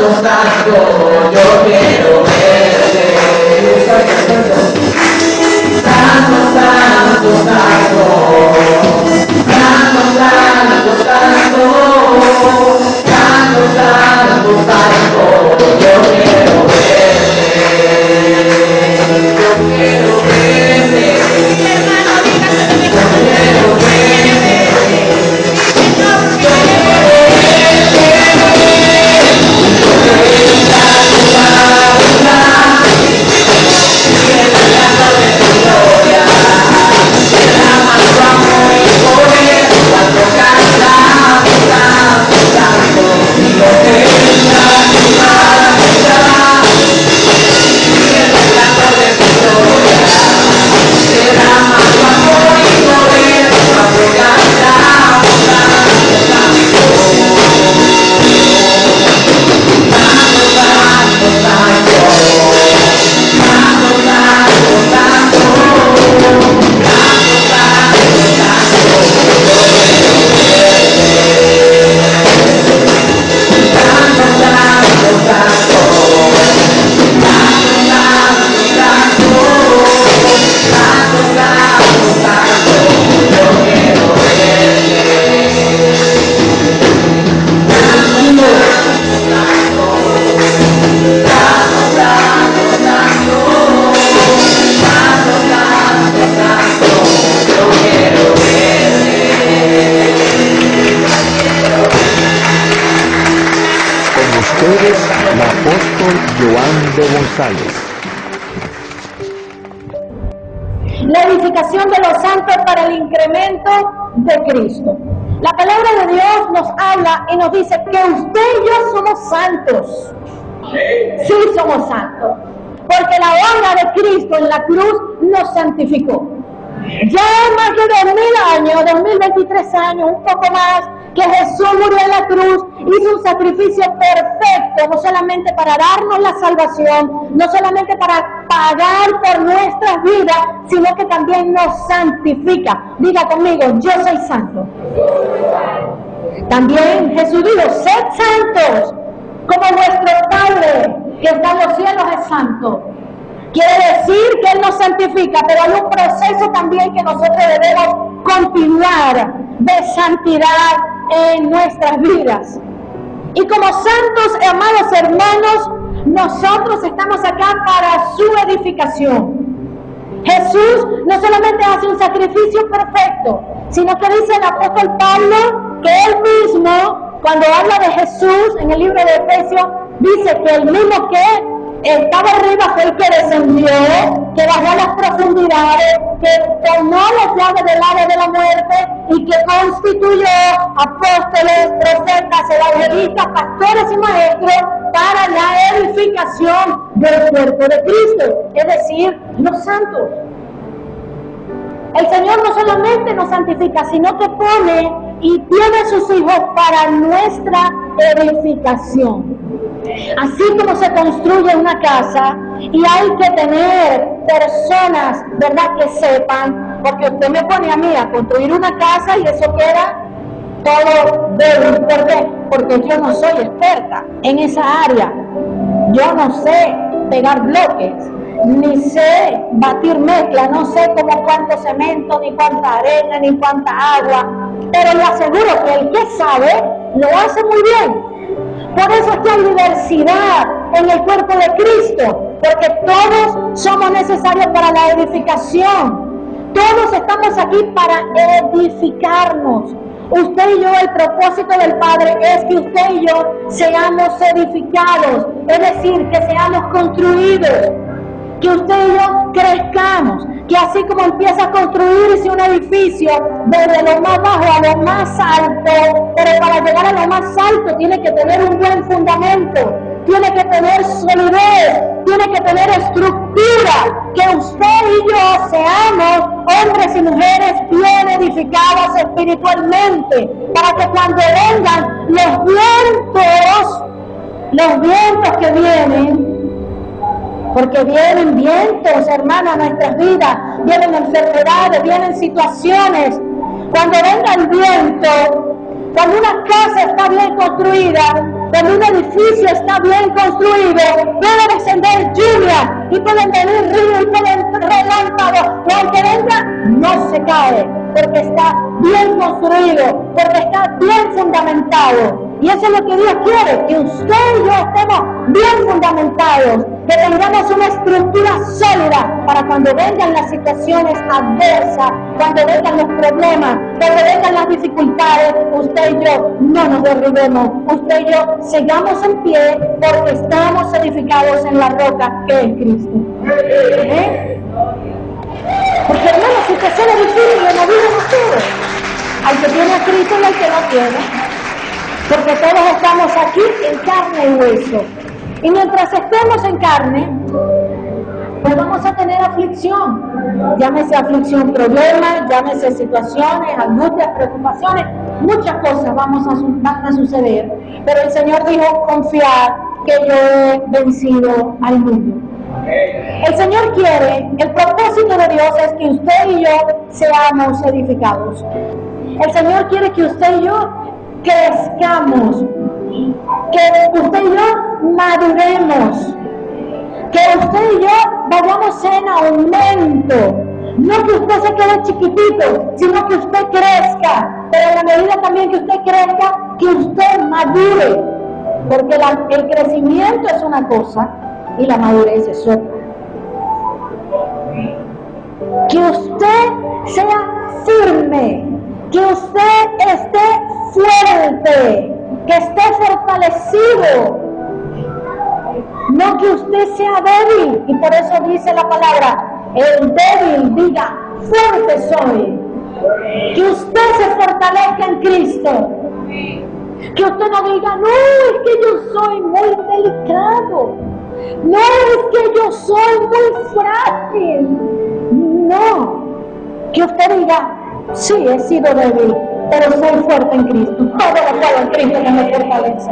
santo, yo quiero verte. Santo, santo, santo, santo, santo, santo, santo, santo, santo, yo quiero verte, yo quiero verte, hermano, dígase, yo quiero verte, yo quiero La edificación de los santos para el incremento de Cristo. La palabra de Dios nos habla y nos dice que usted y yo somos santos. Sí, somos santos. Porque la obra de Cristo en la cruz nos santificó. Ya más de 2000 años, 2023 años, un poco más, que Jesús murió en la cruz, hizo un sacrificio perfecto, no solamente para darnos la salvación, no solamente para pagar por nuestras vidas, sino que también nos santifica. Diga conmigo, yo soy santo. También Jesús dijo, sed santos, como vuestro Padre que está en los cielos es santo. Quiere decir que Él nos santifica, pero hay un proceso también que nosotros debemos continuar de santidad en nuestras vidas. Y como santos, amados hermanos, nosotros estamos acá para su edificación. Jesús no solamente hace un sacrificio perfecto, sino que dice el apóstol Pablo que Él mismo, cuando habla de Jesús en el libro de Efesios, dice que el mismo que estaba arriba fue el que descendió, que bajó a las profundidades, que tomó las llaves del área de la muerte y que constituyó apóstoles, profetas, evangelistas, pastores y maestros para la edificación del cuerpo de Cristo, es decir, los santos. El Señor no solamente nos santifica, sino que pone y tiene sus hijos para nuestra edificación. Así como se construye una casa y hay que tener personas, ¿verdad?, que sepan, porque usted me pone a mí a construir una casa y eso queda todo débil. ¿Por qué? Porque yo no soy experta en esa área. Yo no sé pegar bloques, ni sé batir mezcla, no sé como cuánto cemento, ni cuánta arena, ni cuánta agua, pero le aseguro que el que sabe lo hace muy bien. Por eso es que hay diversidad en el cuerpo de Cristo, porque todos somos necesarios para la edificación. Todos estamos aquí para edificarnos. Usted y yo, el propósito del Padre es que usted y yo seamos edificados, es decir, que seamos construidos, que usted y yo crezcamos, que así como empieza a construirse un edificio desde lo más bajo a lo más alto, pero para llegar a lo más alto tiene que tener un buen fundamento, tiene que tener solidez, tiene que tener estructura, que usted y yo seamos hombres y mujeres bien edificados espiritualmente, para que cuando vengan los vientos que vienen, porque vienen vientos, hermanos, a nuestras vidas, vienen enfermedades, vienen situaciones. Cuando venga el viento, Cuando una casa está bien construida, cuando un edificio está bien construido, puede descender lluvia y pueden venir ríos y pueden relámpagos, y aunque venga, no se cae, porque está bien construido, porque está bien fundamentado. Y eso es lo que Dios quiere, que usted y yo estemos bien fundamentados, que tengamos una estructura sólida para cuando vengan las situaciones adversas, cuando vengan los problemas, cuando vengan las dificultades, usted y yo no nos derribemos, usted y yo sigamos en pie porque estamos edificados en la roca que es Cristo. Porque hermanos, situaciones difíciles no viven ustedes, al que tiene a Cristo y al que no tiene. Porque todos estamos aquí en carne y hueso. Y mientras estemos en carne, pues vamos a tener aflicción. Llámese aflicción, problemas, llámese situaciones, angustias, preocupaciones. Muchas cosas van a suceder. Pero el Señor dijo, confiad que yo he vencido al mundo. El Señor quiere, el propósito de Dios es que usted y yo seamos edificados. El Señor quiere que usted y yo crezcamos, que usted y yo maduremos, que usted y yo vayamos en aumento, no que usted se quede chiquitito, sino que usted crezca, pero en la medida también que usted crezca, que usted madure, porque el crecimiento es una cosa y la madurez es otra. Que usted sea firme, que usted esté fuerte, que esté fortalecido, no que usted sea débil. Y por eso dice la palabra, el débil diga, fuerte soy. Que usted se fortalezca en Cristo. Que usted no diga, no, es que yo soy muy delicado, no, es que yo soy muy frágil. No, que usted diga, sí, he sido débil, pero soy fuerte en Cristo. Todo lo puedo en Cristo que me fortalece.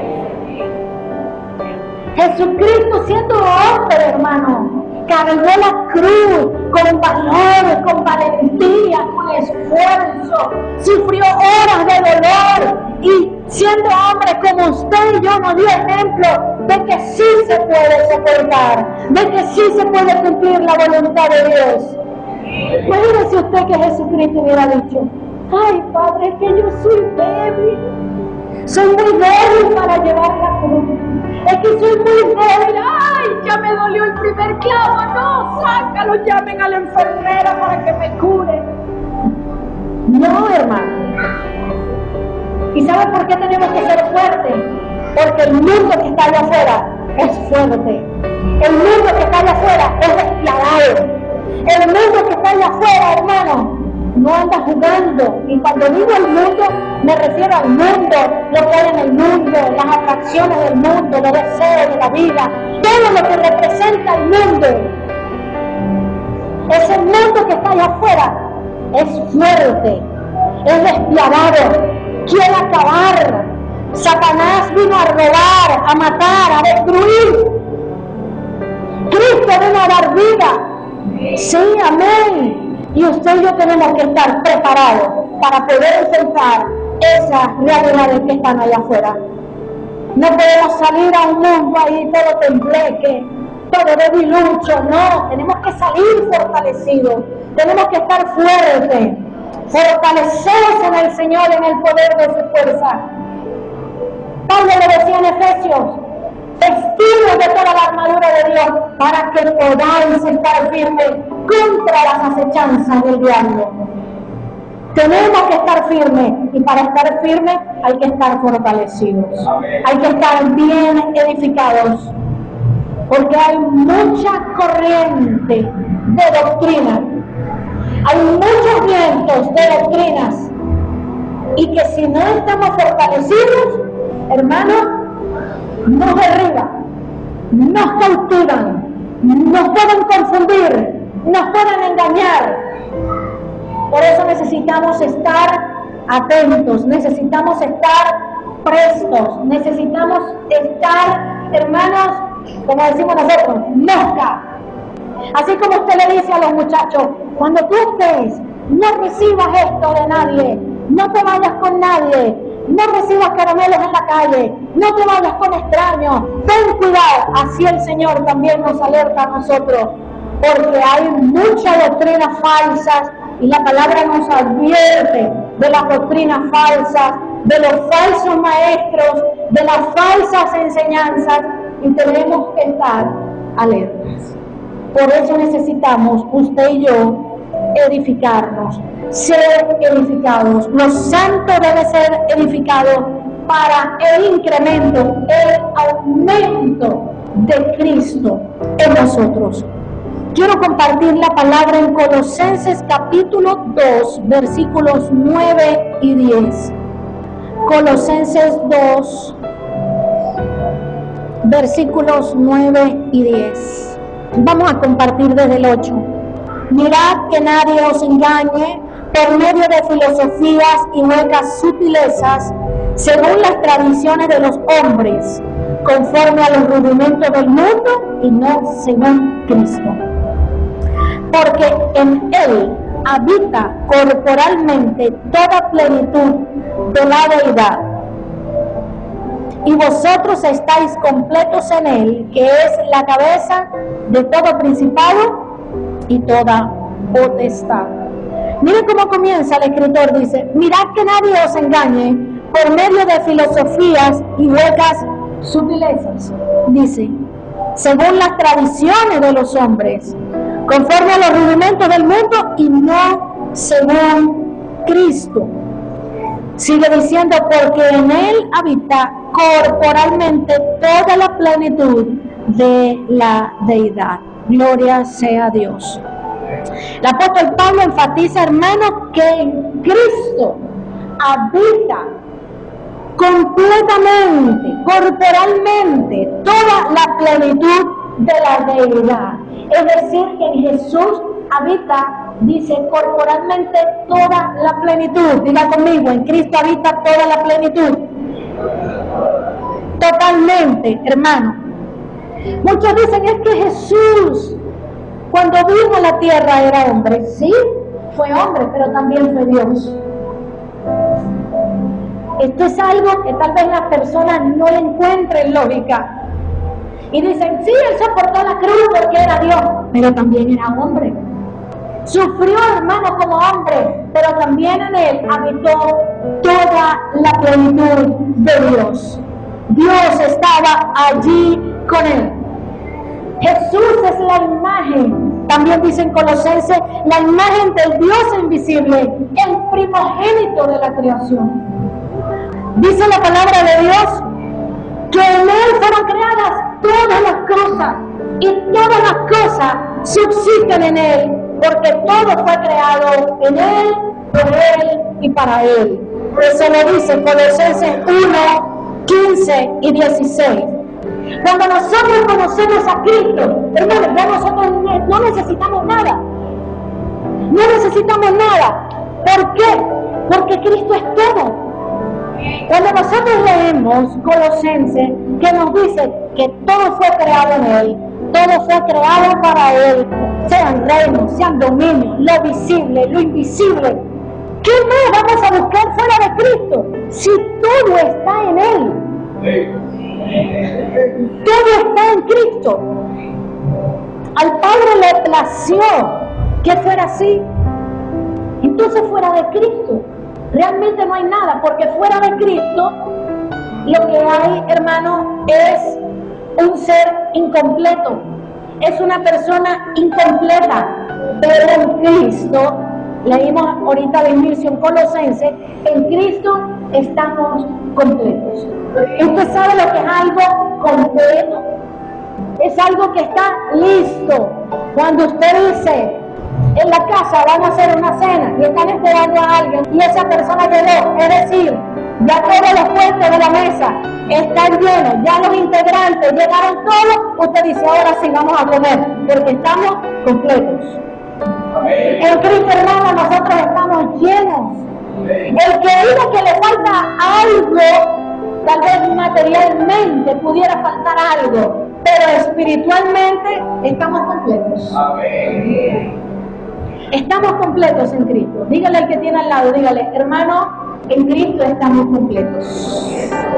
Jesucristo, siendo hombre, hermano, cargó la cruz con valor, con valentía, con esfuerzo, sufrió horas de dolor y siendo hombre como usted y yo nos dio ejemplo de que sí se puede soportar, de que sí se puede cumplir la voluntad de Dios. Imagínese usted que Jesucristo hubiera dicho, ay Padre, es que yo soy débil, soy muy débil para llevar la cruz, es que soy muy débil, ay, ya me dolió el primer clavo, no, sácalo, llamen a la enfermera para que me cure. No, hermano. ¿Y sabe por qué tenemos que ser fuertes? Porque el mundo que está allá afuera es fuerte, el mundo que está allá afuera es despiadado. El mundo que está allá afuera, hermano, no anda jugando. Y cuando digo el mundo, me refiero al mundo, lo que hay en el mundo, las atracciones del mundo, los deseos de la vida, todo lo que representa el mundo. Ese mundo que está allá afuera es fuerte, es despiadado, quiere acabar. Satanás vino a robar, a matar, a destruir. Cristo vino a dar vida. Sí, amén. Y usted y yo tenemos que estar preparados para poder enfrentar esas realidades que están allá afuera. No podemos salir a un mundo ahí todo tembleque, todo debilucho, no. Tenemos que salir fortalecidos, tenemos que estar fuertes, fortalecedos en el Señor, en el poder de su fuerza. Pablo le decía en Efesios, vestidos de toda la armadura de Dios para que podáis estar firmes contra las acechanzas del diablo. Tenemos que estar firmes y para estar firmes hay que estar fortalecidos. Hay que estar bien edificados porque hay mucha corriente de doctrina. Hay muchos vientos de doctrinas y que si no estamos fortalecidos, hermanos, nos derriban, nos cautivan, nos pueden confundir, nos pueden engañar. Por eso necesitamos estar atentos, necesitamos estar prestos, necesitamos estar, hermanos, como decimos nosotros, mosca. Así como usted le dice a los muchachos, cuando tú estés, no recibas esto de nadie, no te vayas con nadie, no recibas caramelos en la calle, no te vayas con extraños, ten cuidado. Así el Señor también nos alerta a nosotros, porque hay muchas doctrinas falsas y la palabra nos advierte de las doctrinas falsas, de los falsos maestros, de las falsas enseñanzas, y tenemos que estar alertas. Por eso necesitamos, usted y yo, edificarnos, ser edificados. Los santos deben ser edificados para el incremento, el aumento de Cristo en nosotros. Quiero compartir la palabra en Colosenses capítulo 2, versículos 9 y 10. Colosenses 2, versículos 9 y 10. Vamos a compartir desde el 8. Mirad que nadie os engañe por medio de filosofías y huecas sutilezas, según las tradiciones de los hombres, conforme a los rudimentos del mundo y no según Cristo. Porque en Él habita corporalmente toda plenitud de la deidad, y vosotros estáis completos en Él, que es la cabeza de todo principado y toda potestad. Miren cómo comienza el escritor, dice: mirad que nadie os engañe por medio de filosofías y huecas sutilezas, dice, según las tradiciones de los hombres, conforme a los rudimentos del mundo y no según Cristo. Sigue diciendo, porque en Él habita corporalmente toda la plenitud de la deidad. Gloria sea a Dios. El apóstol Pablo enfatiza, hermanos, que en Cristo habita completamente, corporalmente, toda la plenitud de la deidad. Es decir, que en Jesús habita, dice, corporalmente toda la plenitud. Diga conmigo, en Cristo habita toda la plenitud. Totalmente, hermano. Muchos dicen, es que Jesús, cuando vino a la tierra, era hombre. Sí, fue hombre, pero también fue Dios. Esto es algo que tal vez las personas no le encuentren lógica. Y dicen, sí, Él soportó la cruz porque era Dios, pero también era hombre. Sufrió, hermano, como hombre, pero también en Él habitó toda la plenitud de Dios. Dios estaba allí con Él. Jesús es la imagen, también dicen Colosenses, la imagen del Dios invisible, el primogénito de la creación. Dice la palabra de Dios que en Él fueron creadas todas las cosas, y todas las cosas subsisten en Él, porque todo fue creado en Él, por Él y para Él. Eso lo dice Colosenses 1, 15 y 16. Cuando nosotros conocemos a Cristo, hermanos, ya nosotros no necesitamos nada. No necesitamos nada. ¿Por qué? Porque Cristo es todo. Cuando nosotros leemos Colosenses, que nos dice que todo fue creado en Él, todo fue creado para Él, sean reinos, sean dominios, lo visible, lo invisible. ¿Qué más vamos a buscar fuera de Cristo? Si todo está en Él. Todo está en Cristo. Al Padre le plació que fuera así. Entonces, fuera de Cristo realmente no hay nada, porque fuera de Cristo lo que hay, hermano, es un ser incompleto, es una persona incompleta. Pero en Cristo, leímos ahorita de inicio en Colosenses, en Cristo estamos completos. Usted sabe lo que es algo completo, es algo que está listo. Cuando usted dice, en la casa van a hacer una cena y están esperando a alguien y esa persona llegó, es decir, ya todos los puestos de la mesa están llenos, ya los integrantes llegaron todos, usted dice, ahora sí vamos a comer, porque estamos completos. En Cristo, hermano, nosotros estamos llenos. El que diga que le falta algo, tal vez materialmente pudiera faltar algo, pero espiritualmente estamos completos. Estamos completos en Cristo. Dígale al que tiene al lado, dígale, hermano, En Cristo estamos completos.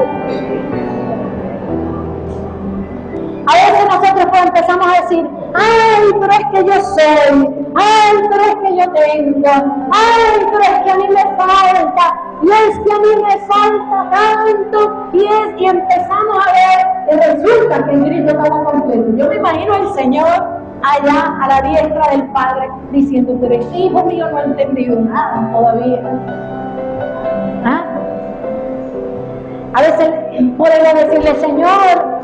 A veces nosotros pues empezamos a decir, ay, pero es que yo soy, ay, pero es que yo tengo, ay, pero es que a mí me falta, y es que a mí me falta tanto, y empezamos a ver, y resulta que en Cristo estamos completos. Yo me imagino al Señor allá a la diestra del Padre diciendo, pero este hijo mío no ha entendido nada todavía. ¿Ah? A veces podemos decirle, Señor,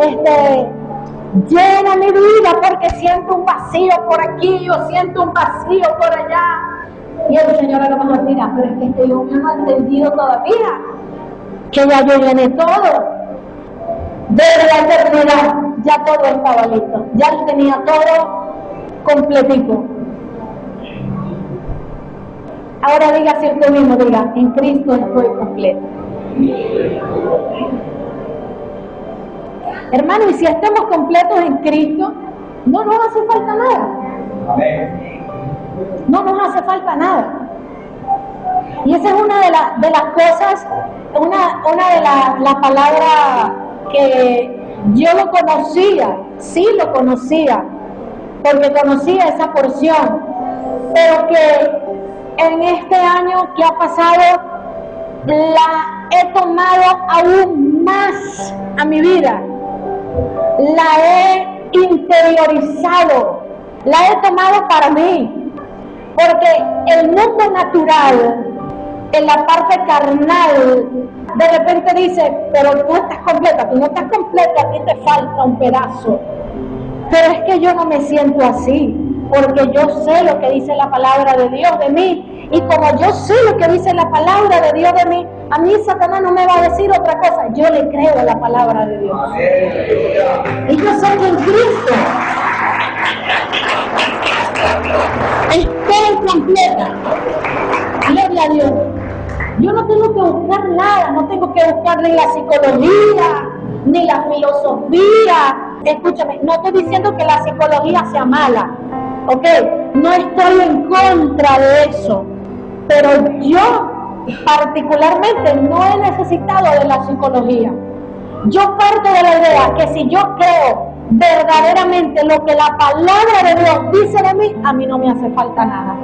llena mi vida porque siento un vacío por aquí, yo siento un vacío por allá. Y el Señor a lo mejor mira, pero es que este hijo mío no ha entendido todavía que ya yo llené todo. Desde la eternidad ya todo estaba listo, ya él tenía todo completito. Ahora diga si usted mismo, diga, en Cristo estoy completo. Hermano, y si estamos completos en Cristo, no nos hace falta nada. No nos hace falta nada. Y esa es una de las cosas, una de las palabras que yo lo conocía, sí lo conocía, porque conocía esa porción, pero que en este año que ha pasado la he tomado aún más a mi vida, la he interiorizado, la he tomado para mí, porque el mundo natural, en la parte carnal, de repente dice, pero tú estás completa, tú no estás completa, a ti te falta un pedazo. Pero es que yo no me siento así, porque yo sé lo que dice la palabra de Dios de mí, y como yo sé lo que dice la palabra de Dios de mí, a mí Satanás no me va a decir otra cosa, yo le creo a la palabra de Dios. Y yo sé que en Cristo estoy completa. Gloria a Dios. Yo no tengo que buscar nada, no tengo que buscar ni la psicología, ni la filosofía. Escúchame, no estoy diciendo que la psicología sea mala, ¿ok? No estoy en contra de eso, pero yo particularmente no he necesitado de la psicología. Yo parto de la idea que si yo creo verdaderamente lo que la palabra de Dios dice de mí, a mí no me hace falta nada.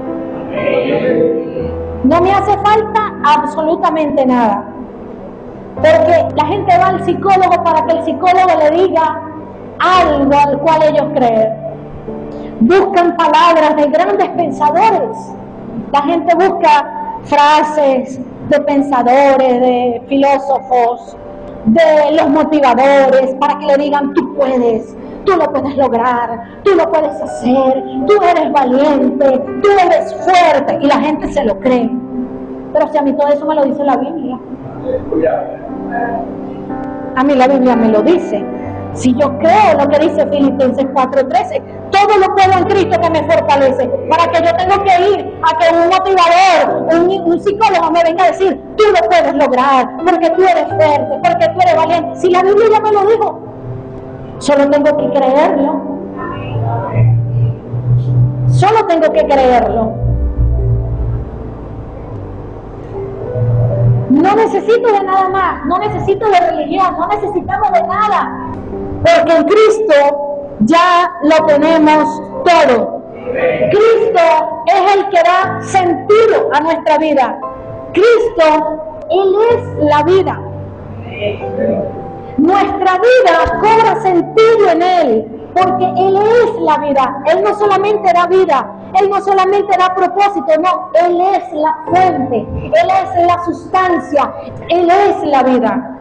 No me hace falta absolutamente nada. Porque la gente va al psicólogo para que el psicólogo le diga algo al cual ellos creen. Buscan palabras de grandes pensadores. La gente busca frases de pensadores, de filósofos, de los motivadores, para que le digan, tú puedes, tú lo puedes lograr, tú lo puedes hacer, tú eres valiente, tú eres fuerte, y la gente se lo cree. Pero si a mí todo eso me lo dice la Biblia. A mí la Biblia me lo dice. Si yo creo lo que dice Filipenses 4:13, todo lo puedo en Cristo que me fortalece. Para que yo tengo que ir a que un motivador, un psicólogo me venga a decir, tú lo puedes lograr, porque tú eres fuerte, porque tú eres valiente. Si la Biblia ya me lo dijo, solo tengo que creerlo. Solo tengo que creerlo. No necesito de nada más, no necesito de religión, no necesitamos de nada, porque en Cristo ya lo tenemos todo. Cristo es el que da sentido a nuestra vida. Cristo, Él es la vida. Nuestra vida cobra sentido en Él, porque Él es la vida. Él no solamente da vida, Él no solamente da propósito, no, Él es la fuente, Él es la sustancia, Él es la vida.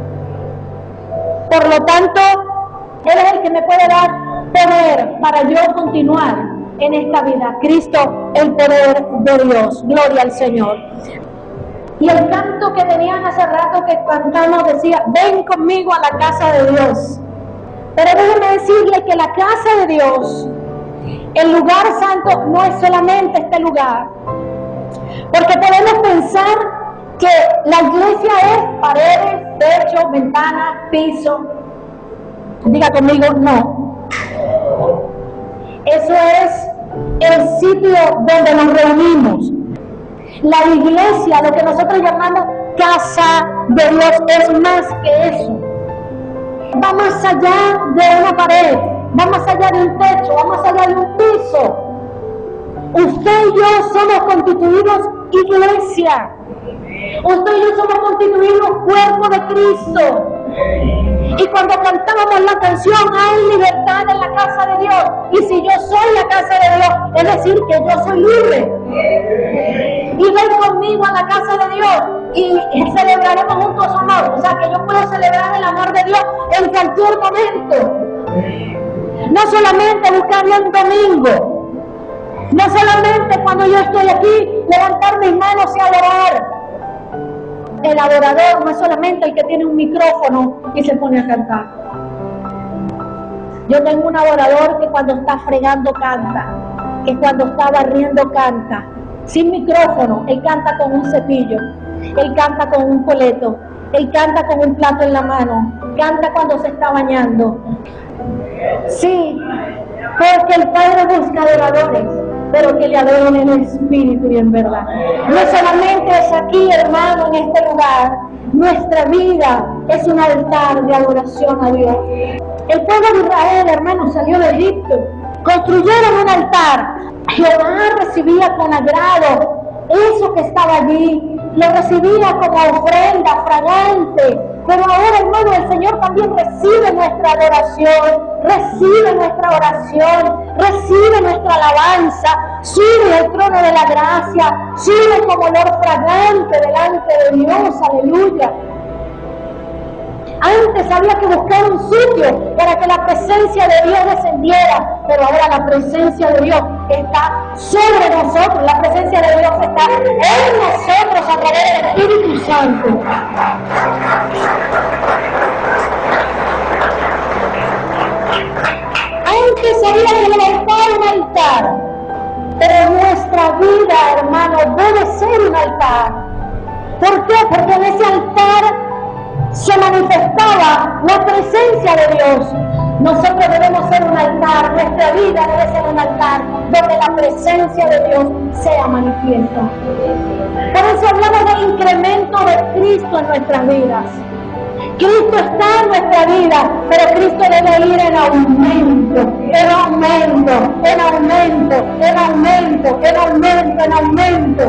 Por lo tanto, Él es el que me puede dar poder para yo continuar en esta vida. Cristo, el poder de Dios. Gloria al Señor. Y el canto que tenían hace rato que cantamos decía, ven conmigo a la casa de Dios. Pero déjeme decirle que la casa de Dios, el lugar santo, no es solamente este lugar. Porque podemos pensar que la iglesia es paredes, techo, ventanas, piso. Diga conmigo, no. Eso es el sitio donde nos reunimos. La iglesia, lo que nosotros llamamos casa de Dios, es más que eso. Va más allá de una pared, va más allá de un techo, va más allá de un piso. Usted y yo somos constituidos iglesia. Usted y yo somos constituidos cuerpo de Cristo. Y cuando cantábamos la canción, hay libertad en la casa de Dios. Y si yo soy la casa de Dios, es decir, que yo soy libre. Y ven conmigo a la casa de Dios y celebraremos juntos su amor. O sea, que yo puedo celebrar el amor de Dios en cualquier momento. No solamente buscarlo un domingo. No solamente cuando yo estoy aquí, levantar mis manos y adorar. El adorador no es solamente el que tiene un micrófono y se pone a cantar. Yo tengo un adorador que cuando está fregando canta, que cuando está barriendo canta, sin micrófono. Él canta con un cepillo, él canta con un coleto, él canta con un plato en la mano, canta cuando se está bañando. Sí, porque el Padre busca adoradores, pero que le adoren en espíritu y en verdad. No solamente es aquí, hermano, en este lugar. Nuestra vida es un altar de adoración a Dios. El pueblo de Israel, hermano, salió de Egipto. Construyeron un altar. Jehová recibía con agrado eso que estaba allí. Lo recibía como ofrenda fragante. Pero ahora, hermano, el Señor también recibe nuestra adoración, recibe nuestra oración, recibe nuestra alabanza, sube al trono de la gracia, sube como olor fragante delante de Dios, aleluya. Antes había que buscar un sitio para que la presencia de Dios descendiera, pero ahora la presencia de Dios está sobre nosotros, la presencia de Dios está en nosotros a través del Espíritu Santo. Antes había que levantar un altar, pero nuestra vida, hermano, debe ser un altar. ¿Por qué? Porque en ese altar se manifestaba la presencia de Dios. Nosotros debemos ser un altar, nuestra vida debe ser un altar donde la presencia de Dios sea manifiesta. Por eso hablamos de incremento de Cristo en nuestras vidas. Cristo está en nuestra vida, pero Cristo debe ir en aumento, en aumento, en aumento, en aumento, en aumento, en aumento.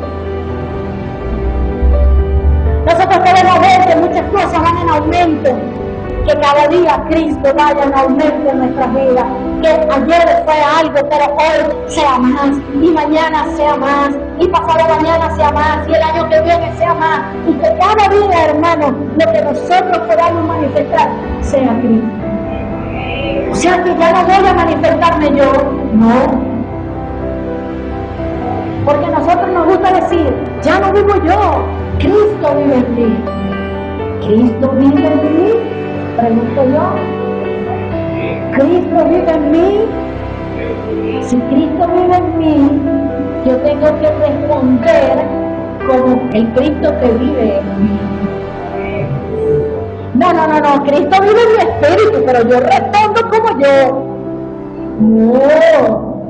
Nosotros podemos ver que muchas cosas van en aumento, que cada día Cristo vaya en aumento en nuestras vidas, que ayer fue algo, pero hoy sea más, y mañana sea más, y pasado mañana sea más, y el año que viene sea más, y que cada día, hermano, lo que nosotros podamos manifestar sea Cristo. O sea que ya no voy a manifestarme yo, no. Porque a nosotros nos gusta decir, ya no vivo yo, Cristo vive en mí. ¿Cristo vive en mí? Pregunto yo. ¿Cristo vive en mí? Si Cristo vive en mí, yo tengo que responder como el Cristo que vive en mí. No, Cristo vive en mi espíritu, pero yo respondo como yo. No.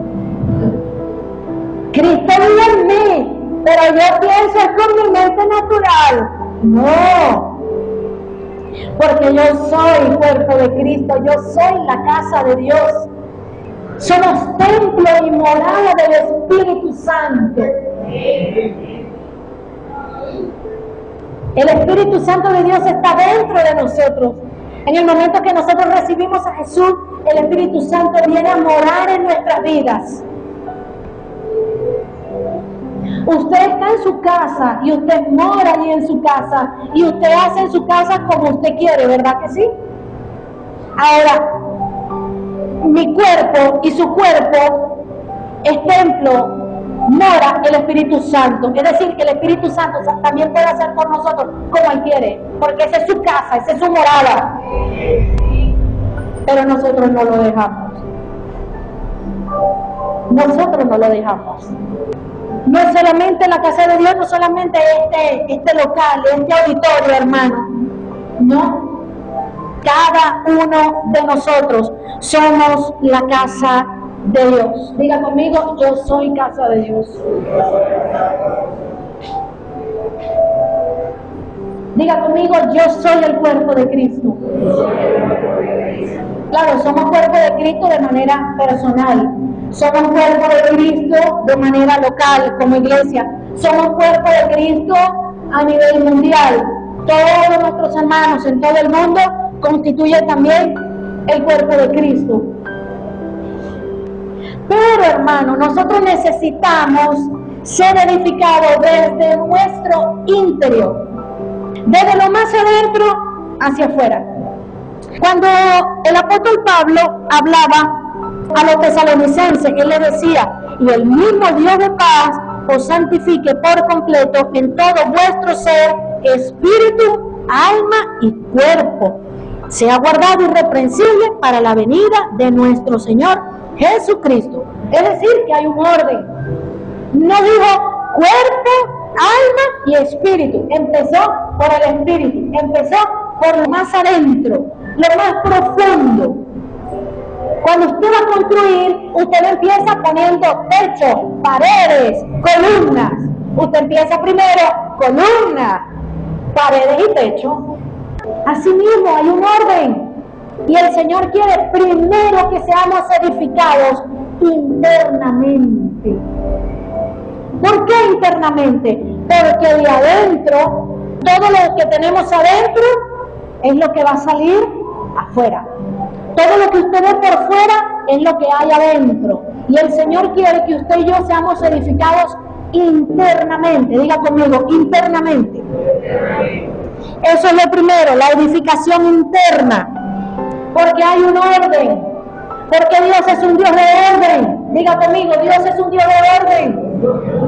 Cristo vive en mí, pero yo pienso con mi mente natural. No. Porque yo soy cuerpo de Cristo, yo soy la casa de Dios. Somos templo y morada del Espíritu Santo. El Espíritu Santo de Dios está dentro de nosotros. En el momento que nosotros recibimos a Jesús, el Espíritu Santo viene a morar en nuestras vidas. Usted está en su casa y usted mora allí en su casa y usted hace en su casa como usted quiere, ¿verdad que sí? Ahora, mi cuerpo y su cuerpo es templo, mora el Espíritu Santo. Es decir, que el Espíritu Santo también puede hacer por nosotros como Él quiere, porque esa es su casa, esa es su morada. Pero nosotros no lo dejamos. Nosotros no lo dejamos. No es solamente la casa de Dios, no solamente este local, este auditorio, hermano. No. Cada uno de nosotros somos la casa de Dios. Diga conmigo, yo soy casa de Dios. Diga conmigo, yo soy el cuerpo de Cristo. Claro, somos cuerpo de Cristo de manera personal. Somos cuerpo de Cristo de manera local, como iglesia. Somos cuerpo de Cristo a nivel mundial. Todos nuestros hermanos en todo el mundo constituyen también el cuerpo de Cristo. Pero, hermano, nosotros necesitamos ser edificados desde nuestro interior, desde lo más adentro hacia afuera. Cuando el apóstol Pablo hablaba a los tesalonicenses, él le decía: y el mismo Dios de paz os santifique por completo en todo vuestro ser, espíritu, alma y cuerpo, sea guardado irreprensible para la venida de nuestro Señor Jesucristo. Es decir, que hay un orden. No dijo cuerpo, alma y espíritu. Empezó por el espíritu, empezó por lo más adentro, lo más profundo. Cuando usted va a construir, usted no empieza poniendo techo, paredes, columnas. Usted empieza primero columnas, paredes y techo. Asimismo, hay un orden. Y el Señor quiere primero que seamos edificados internamente. ¿Por qué internamente? Porque de adentro, todo lo que tenemos adentro es lo que va a salir afuera. Todo lo que usted ve por fuera es lo que hay adentro. Y el Señor quiere que usted y yo seamos edificados internamente. Diga conmigo, internamente. Eso es lo primero, la edificación interna. Porque hay un orden. Porque Dios es un Dios de orden. Diga conmigo, Dios es un Dios de orden.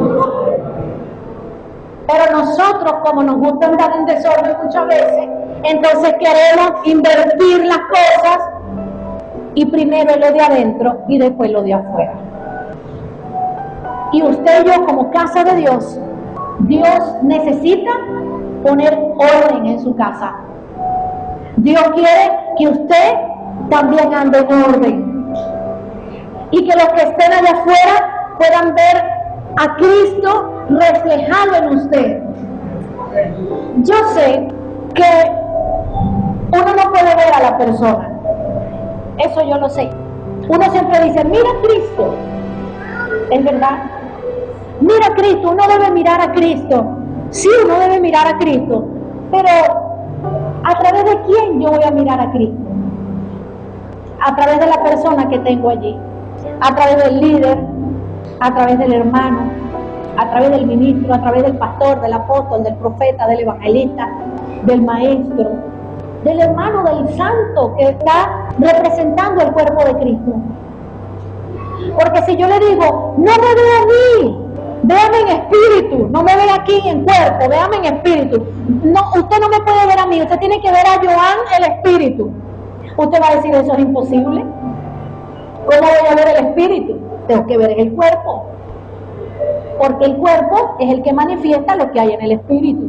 Pero nosotros, como nos gusta andar en desorden muchas veces, entonces queremos invertir las cosas, y primero lo de adentro y después lo de afuera. Y usted y yo, como casa de Dios, Dios necesita poner orden en su casa. Dios quiere que usted también ande en orden, y que los que estén allá afuera puedan ver a Cristo reflejado en usted. Yo sé que uno no puede ver a la persona, eso yo lo sé. Uno siempre dice, mira a Cristo. Es verdad. Mira a Cristo, uno debe mirar a Cristo. Sí, uno debe mirar a Cristo. Pero, ¿a través de quién yo voy a mirar a Cristo? A través de la persona que tengo allí. A través del líder, a través del hermano, a través del ministro, a través del pastor, del apóstol, del profeta, del evangelista, del maestro, del hermano, del santo que está representando el cuerpo de Cristo. Porque si yo le digo, no me ve a mí, véame en espíritu, no me ve aquí en cuerpo, véame en espíritu. No, usted no me puede ver a mí, usted tiene que ver a Joan el espíritu. Usted va a decir, eso es imposible. ¿Cómo voy a ver el espíritu? Tengo que ver el cuerpo. Porque el cuerpo es el que manifiesta lo que hay en el espíritu.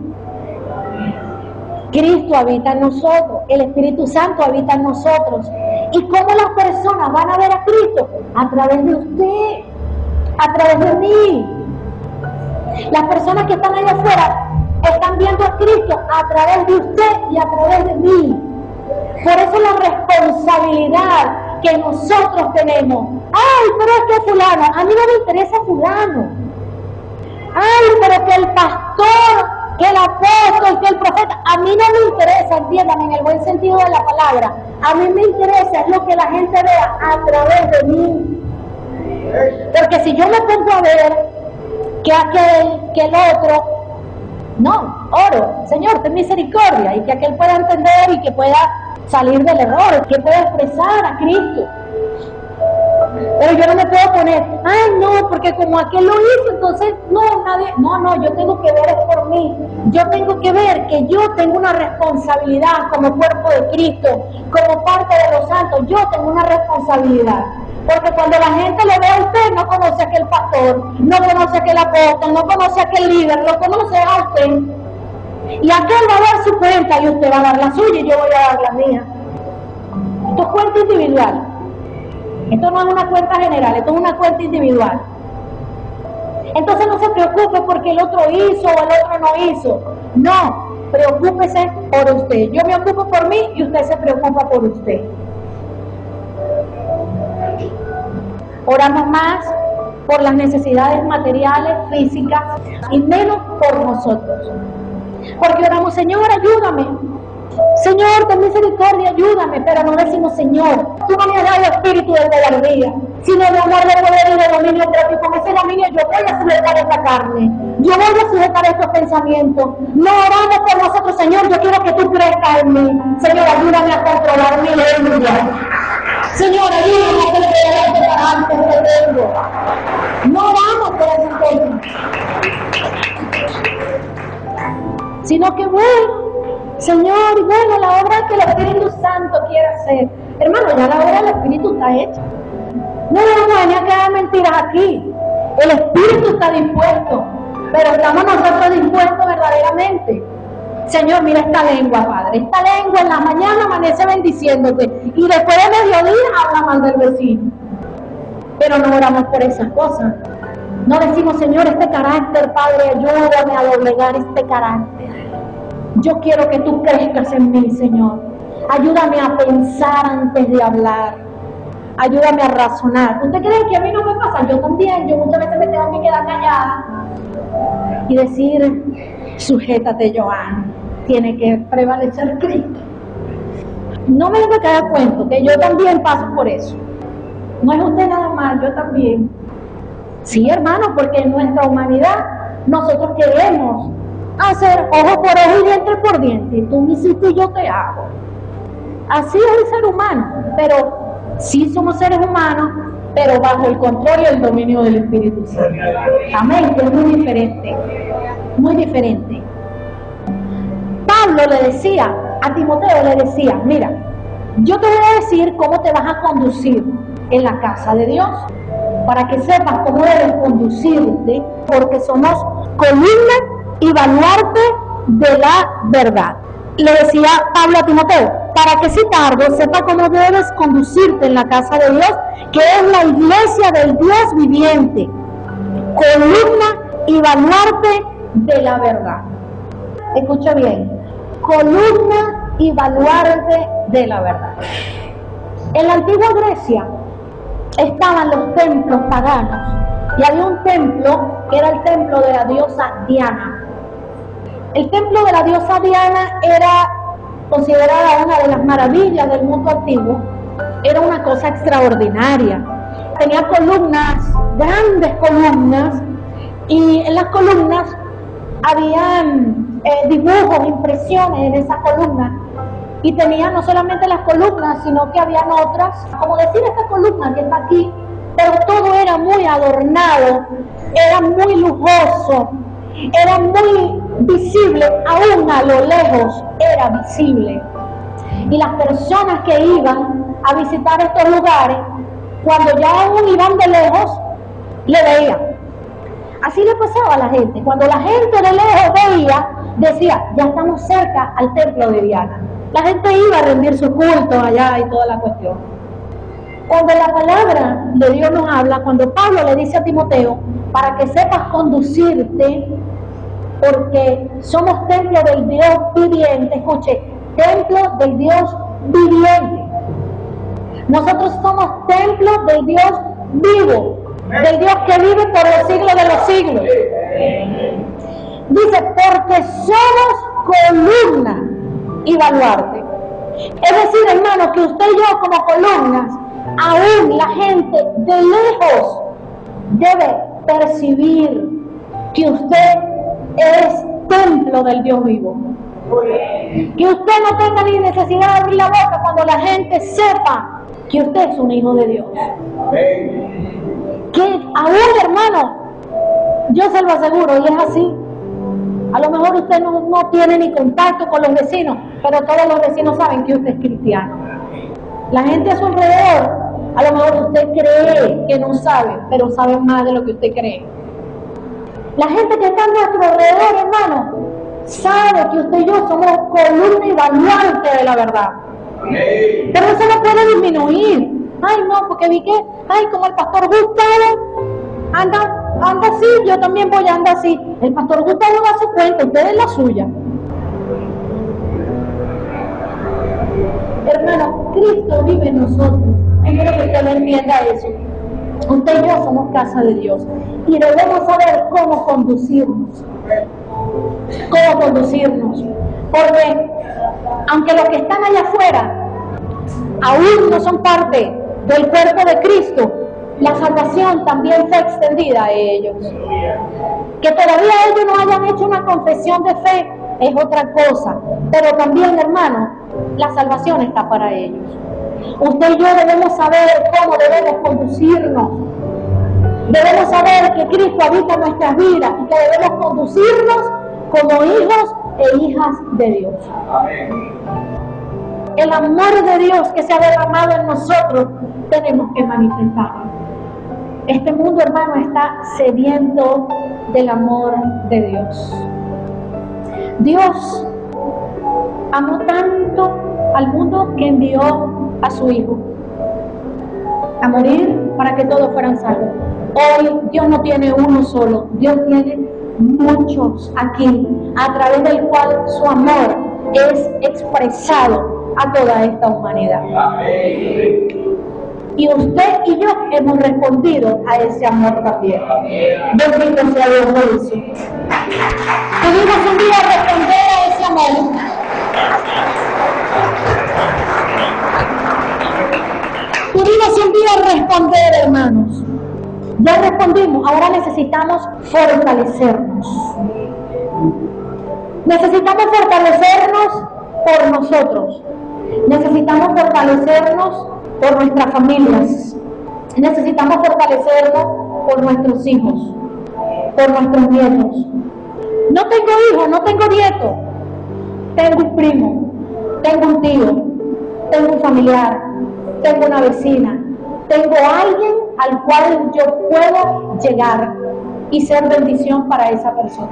Cristo habita en nosotros, el Espíritu Santo habita en nosotros. ¿Y cómo las personas van a ver a Cristo? A través de usted, a través de mí. Las personas que están allá afuera están viendo a Cristo a través de usted y a través de mí. Por eso la responsabilidad que nosotros tenemos. Ay, pero es que fulano, a mí no me interesa fulano. Ay, pero que el pastor, que el apóstol, que el profeta, a mí no me interesa, entiéndame en el buen sentido de la palabra. A mí me interesa es lo que la gente vea a través de mí. Porque si yo me pongo a ver que aquel, que el otro, no, oro, Señor, ten misericordia, y que aquel pueda entender y que pueda salir del error, que pueda expresar a Cristo. Pero yo no me puedo poner, ay no, porque como aquel lo hizo, entonces no, nadie, no, yo tengo que ver es por mí. Yo tengo que ver que yo tengo una responsabilidad como cuerpo de Cristo, como parte de los santos, yo tengo una responsabilidad. Porque cuando la gente le ve a usted, no conoce a aquel pastor, no conoce a aquel apóstol, no conoce a aquel líder, lo conoce a usted. Y aquel va a dar su cuenta y usted va a dar la suya y yo voy a dar la mía. Esto es cuenta individual. Esto no es una cuenta general, esto es una cuenta individual. Entonces no se preocupe porque el otro hizo o el otro no hizo. No, preocúpese por usted. Yo me ocupo por mí y usted se preocupa por usted. Oramos más por las necesidades materiales, físicas y menos por nosotros. Porque oramos, Señor, ayúdame. Señor, ten misericordia, ayúdame. Pero no decimos, Señor, tú no me has dado espíritu de cobardía, sino de amor, de poder y de dominio propio. Con ese dominio yo voy a sujetar esta carne. Yo voy a sujetar estos pensamientos. No oramos por nosotros, Señor. Yo quiero que tú crezcas en mí. Señor, ayúdame a controlar mi lengua. Señor, ayúdame a controlar este carácter que tengo. No oramos por esas cosas, sino que bueno, Señor, bueno, la obra que el Espíritu Santo quiere hacer. Hermano, ya la obra del Espíritu está hecha. No vamos a venir a quedar mentiras aquí. El Espíritu está dispuesto, pero estamos nosotros dispuestos verdaderamente. Señor, mira esta lengua, Padre. Esta lengua en la mañana amanece bendiciéndote y después de mediodía habla mal del vecino. Pero no oramos por esas cosas. No decimos, Señor, este carácter, Padre, ayúdame a doblegar este carácter. Yo quiero que tú crezcas en mí, Señor. Ayúdame a pensar antes de hablar. Ayúdame a razonar. ¿Usted cree que a mí no me pasa? Yo también. Yo muchas veces me tengo que quedar callada y decir, sujétate, Joan. Tiene que prevalecer Cristo. No me venga a dar cuenta que yo también paso por eso. No es usted nada más, yo también. Sí, hermano, porque en nuestra humanidad nosotros queremos hacer ojo por ojo y diente por diente. Tú me hiciste y yo te hago. Así es el ser humano, pero sí somos seres humanos, pero bajo el control y el dominio del Espíritu Santo. Amén, que es muy diferente, muy diferente. Pablo le decía a Timoteo, le decía, mira, yo te voy a decir cómo te vas a conducir en la casa de Dios, para que sepas cómo debes conducirte, porque somos columna y baluarte de la verdad. Le decía Pablo a Timoteo, para que si tardo sepa cómo debes conducirte en la casa de Dios, que es la iglesia del Dios viviente, columna y baluarte de la verdad. Escucha bien, columna y baluarte de la verdad. En la antigua Grecia estaban los templos paganos y había un templo que era el templo de la diosa Diana. El templo de la diosa Diana era considerada una de las maravillas del mundo antiguo. Era una cosa extraordinaria. Tenía columnas, grandes columnas, y en las columnas habían dibujos, impresiones en esas columnas. Y tenía no solamente las columnas, sino que habían otras, como decir esta columna que está aquí, pero todo era muy adornado, era muy lujoso, era muy visible, aún a lo lejos era visible. Y las personas que iban a visitar estos lugares, cuando ya aún iban de lejos, le veían. Así le pasaba a la gente. Cuando la gente de lejos veía, decía, ya estamos cerca al templo de Diana. La gente iba a rendir su culto allá y toda la cuestión. Cuando la palabra de Dios nos habla, cuando Pablo le dice a Timoteo, para que sepas conducirte, porque somos templo del Dios viviente, escuche, templo del Dios viviente. Nosotros somos templo del Dios vivo, del Dios que vive por los siglos de los siglos. Dice, porque somos columna y baluarte. Es decir, hermanos, que usted y yo como columnas, aún la gente de lejos debe percibir que usted es templo del Dios vivo. Que usted no tenga ni necesidad de abrir la boca cuando la gente sepa que usted es un hijo de Dios. Que aún, hermano, yo se lo aseguro, y es así. A lo mejor usted no tiene ni contacto con los vecinos, pero todos los vecinos saben que usted es cristiano. La gente a su alrededor, a lo mejor usted cree que no sabe, pero sabe más de lo que usted cree. La gente que está a nuestro alrededor, hermano, sabe que usted y yo somos columna y baluarte de la verdad. Pero eso no puede disminuir. Ay, no, porque vi que, como el pastor Gustavo anda así, yo también voy a andar así. El pastor Gustavo da su cuenta, usted es la suya. Hermano, Cristo vive en nosotros. Yo quiero que usted lo entienda eso. Usted y yo somos casa de Dios y debemos saber cómo conducirnos. Cómo conducirnos. Porque aunque los que están allá afuera aún no son parte del cuerpo de Cristo, la salvación también fue extendida a ellos. Que todavía ellos no hayan hecho una confesión de fe es otra cosa, pero también, hermano, la salvación está para ellos. Usted y yo debemos saber cómo debemos conducirnos. Debemos saber que Cristo habita en nuestras vidas y que debemos conducirnos como hijos e hijas de Dios. El amor de Dios que se ha derramado en nosotros tenemos que manifestarlo. Este mundo, hermano, está sediento del amor de Dios. Dios amó tanto al mundo que envió a su Hijo a morir para que todos fueran salvos. Hoy Dios no tiene uno solo, Dios tiene muchos aquí, a través del cual su amor es expresado a toda esta humanidad. Y usted y yo hemos respondido a ese amor también. Bendito sea Dios por eso. Pudimos un día responder a ese amor. Pudimos un día responder, hermanos. Ya respondimos, ahora necesitamos fortalecernos. Necesitamos fortalecernos por nosotros. Necesitamos fortalecernos por nuestras familias. Necesitamos fortalecernos por nuestros hijos, por nuestros nietos. No tengo hijos, no tengo nietos. Tengo un primo, tengo un tío, tengo un familiar, tengo una vecina, tengo a alguien al cual yo puedo llegar y ser bendición para esa persona.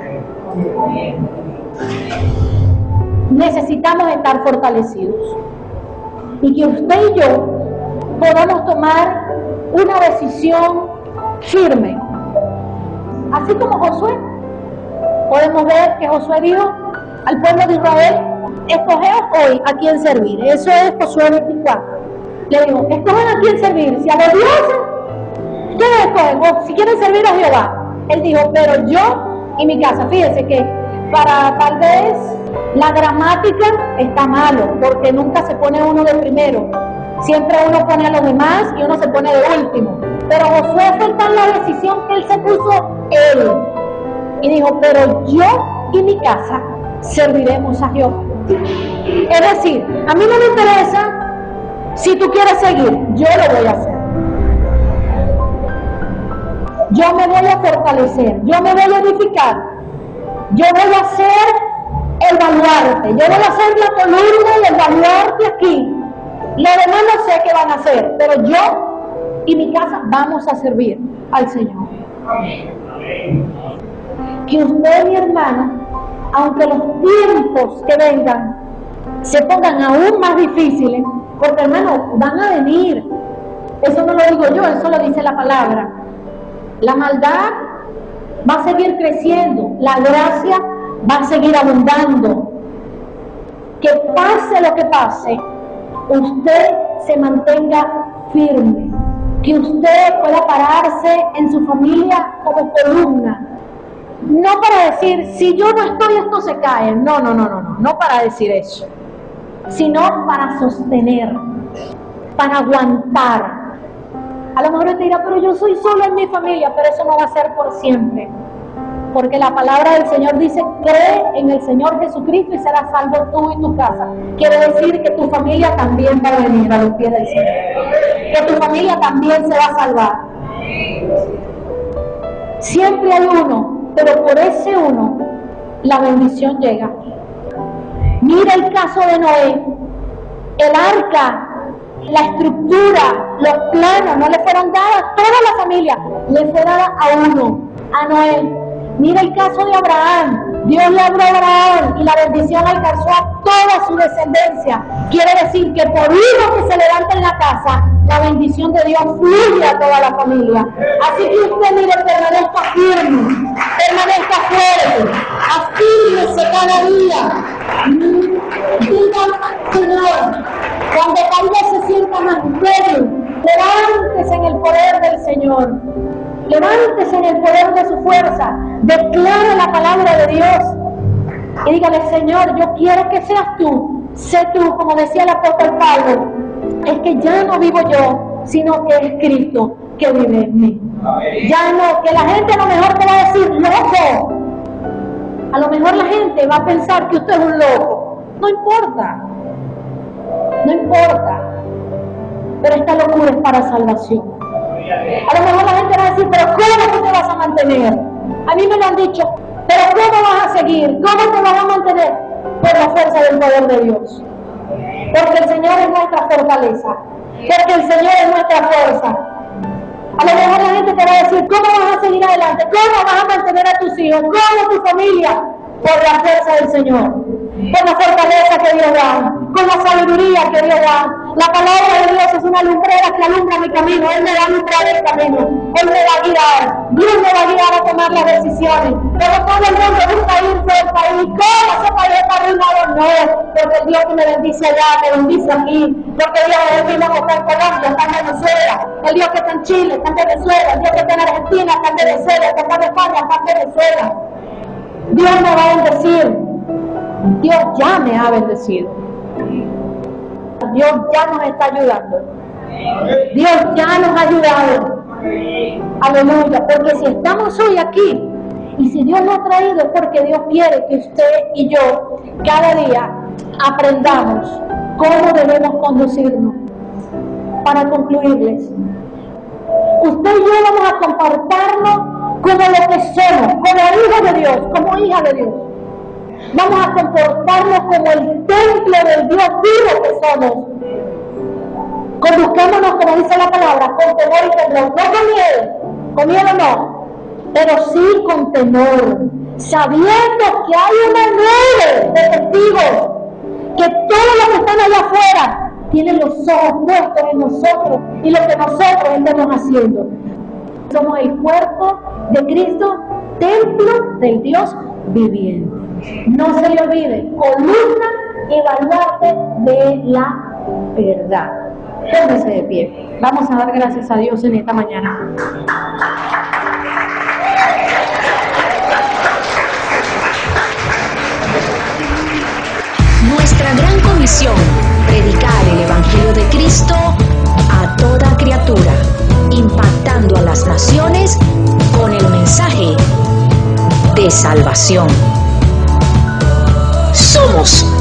Necesitamos estar fortalecidos y que usted y yo podamos tomar una decisión firme. Así como Josué, podemos ver que Josué dijo al pueblo de Israel: escogeos hoy a quién servir. Eso es Josué 24. Le digo, escogen a quién servir, si a los dioses, ustedes escogen, o si quieren servir a Jehová. Él dijo, pero yo y mi casa. Fíjense que para tal vez la gramática está malo, porque nunca se pone uno de primero. Siempre uno pone a los demás y uno se pone de último. Pero Josué fue tal la decisión que él se puso él. Y dijo, pero yo y mi casa serviremos a Jehová. Es decir, a mí no me interesa si tú quieres seguir, yo lo voy a hacer. Yo me voy a fortalecer, yo me voy a edificar, yo voy a ser el baluarte, yo voy a ser la columna y el baluarte aquí. Lo demás no sé qué van a hacer, pero yo y mi casa vamos a servir al Señor. Que usted, mi hermana, aunque los tiempos que vengan se pongan aún más difíciles, porque hermano, van a venir. Eso no lo digo yo, eso lo dice la palabra. La maldad va a seguir creciendo, la gracia va a seguir abundando. Que pase lo que pase, usted se mantenga firme, que usted pueda pararse en su familia como columna. No para decir, si yo no estoy, esto se cae. No para decir eso, sino para sostener, para aguantar. A lo mejor usted dirá, pero yo soy solo en mi familia, pero eso no va a ser por siempre. Porque la palabra del Señor dice, cree en el Señor Jesucristo y serás salvo tú y tu casa. Quiere decir que tu familia también va a venir a los pies del Señor. Que tu familia también se va a salvar. Siempre hay uno, pero por ese uno, la bendición llega. Mira el caso de Noé. El arca, la estructura, los planos no le fueron dadas a toda la familia, le fue dada a uno, a Noé. Mira el caso de Abraham. Dios le habló a Abraham y la bendición alcanzó a toda su descendencia. Quiere decir que por hijo que se levanta en la casa, la bendición de Dios fluye a toda la familia. Así que usted, mire, permanezca firme, permanezca fuerte, afírmese cada día. Diga, Señor, Cuando tal vez se sienta más débil, levántese en el poder del Señor. Levántese en el poder de su fuerza. Declare la palabra de Dios. Y dígale, Señor, yo quiero que seas tú. Sé tú, como decía el apóstol Pablo. Es que ya no vivo yo, sino que es Cristo que vive en mí. Ya no, que la gente a lo mejor te va a decir, loco. A lo mejor la gente va a pensar que usted es un loco. No importa. No importa. Pero esta locura es para salvación. A lo mejor la gente va a decir, pero ¿cómo tú te vas a mantener? A mí me lo han dicho, pero ¿cómo vas a seguir? ¿Cómo te vas a mantener? Por la fuerza del poder de Dios. Porque el Señor es nuestra fortaleza. Porque el Señor es nuestra fuerza. A lo mejor la gente te va a decir, ¿cómo vas a seguir adelante? ¿Cómo vas a mantener a tus hijos? ¿Cómo tu familia? Por la fuerza del Señor. Por la fortaleza que Dios da. Con la sabiduría que Dios da. La palabra de Dios es una lumbrera que alumbra mi camino. Él me va a alumbrar el camino. Él me va a guiar. Dios me va a guiar a tomar las decisiones. Pero todo el mundo busca irse del país. ¿Cómo ese país está arruinado? No. Porque el Dios que me bendice allá, me bendice aquí. Porque Dios es el mismo que está en Colombia, está en Venezuela. El Dios que está en Chile, está en Venezuela. El Dios que está en Argentina, está en Venezuela. El que está en España, está en Venezuela. Dios me va a bendecir. Dios ya me ha bendecido. Dios ya nos está ayudando. Dios ya nos ha ayudado. Aleluya. Porque si estamos hoy aquí y si Dios nos ha traído es porque Dios quiere que usted y yo cada día aprendamos cómo debemos conducirnos. Para concluirles, usted y yo vamos a comportarnos como lo que somos, como hijos de Dios, como hijas de Dios. Vamos a comportarnos como el templo del Dios vivo que somos. Conduzcámonos, como dice la palabra, con temor y temblor. No con miedo no, pero sí con temor, sabiendo que hay una nube de testigos, que todos los que están allá afuera tienen los ojos puestos en nosotros y lo que nosotros estemos haciendo. Somos el cuerpo de Cristo, templo del Dios viviente. No se le olvide, columna y baluarte de la verdad. Póngase de pie. Vamos a dar gracias a Dios en esta mañana. Nuestra gran comisión, predicar el Evangelio de Cristo a toda criatura, impactando a las naciones con el mensaje de salvación. Somos